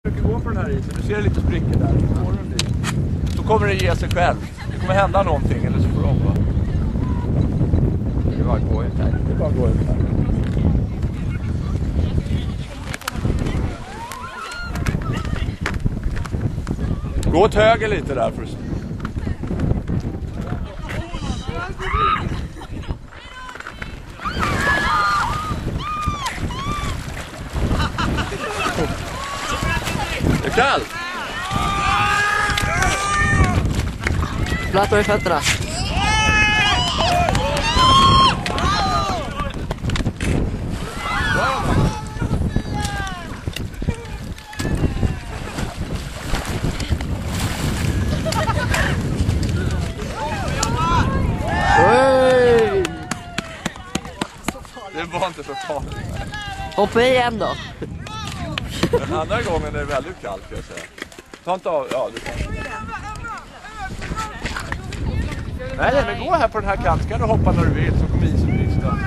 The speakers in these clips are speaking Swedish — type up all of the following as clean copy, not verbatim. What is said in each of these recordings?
försöker gå på den här isen. Du ser lite sprickor där. Så kommer det ge sig själv. Det kommer hända någonting eller så får du hoppa. Det är bara att gå ut här. Det är bara att gå ut här. Gå åt höger lite där för att se. Det är kallt. Platta i fötterna. Det var inte så farligt. Hoppa igen då. Den andra gången är det väldigt kallt, kan jag säga. Ta inte av, ja du kan. Nej, men gå här på den här kanten, kan du hoppa när du vill, så kommer isen brista.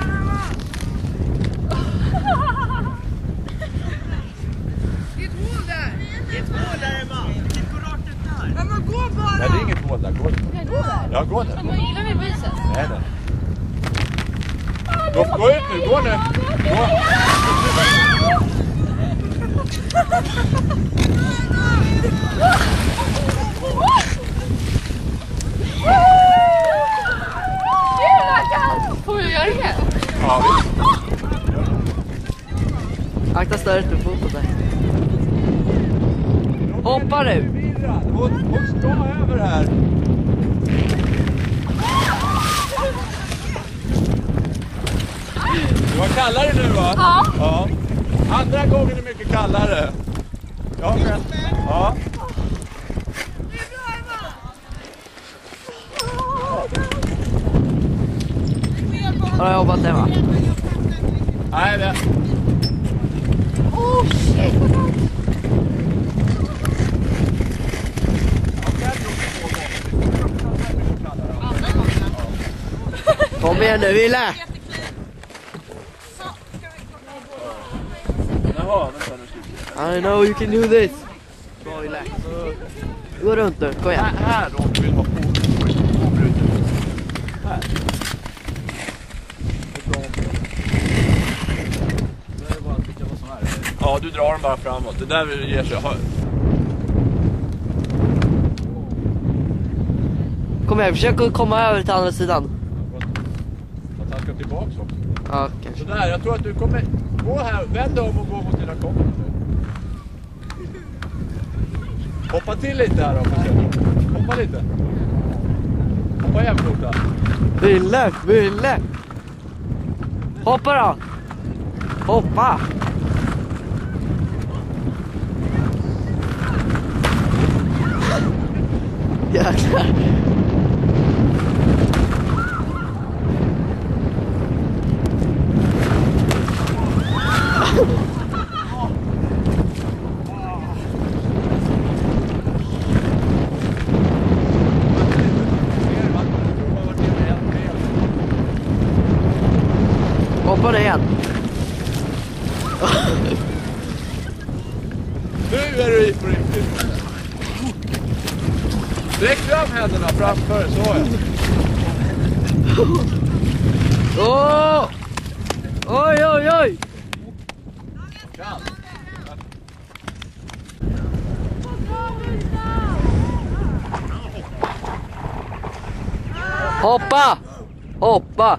Det är ett hål där. Det är ett hål där, Emma. Det går rakt ut där. Ja, men gå bara. Nej, det är inget hål där, gå. Kan jag gå där? Ja, gå där. Men gillar vi visen? Nej, nej. Gå ut nu, gå nu. Gå. Får vi göra det? Ja, visst. Akta större på foten där. Hoppa nu. Hon ska över här. Det var kallare nu, va? Ja. Ja. Andra gången är mycket kallare. Ja, men. Ja. Har jag jobbat hemma? Nej, det. Oh shit. Kom igen nu, Wille! Jaha, vänta nu slutar. I know you can do this. Bra, Wille. Gå runt nu, kom igen. Här då vill vi ha påbrutet. Här. Ja, du drar dem bara framåt. Det där ger sig. Kom igen, försök att komma över till andra sidan. Att han ska tillbaka också. Ja, kanske. Sådär, jag tror att du kommer gå här, vänd om och gå mot dina kompisar nu. Hoppa till lite här då, hoppa lite. Hoppa igen fort. Wille! Hoppa då! Hoppa! Jäklar! Hoppa ner igen. Nu är du i på riktigt. Sträck fram händerna framför, så är Åh! Oj, oj, oj! Hoppa! Hoppa!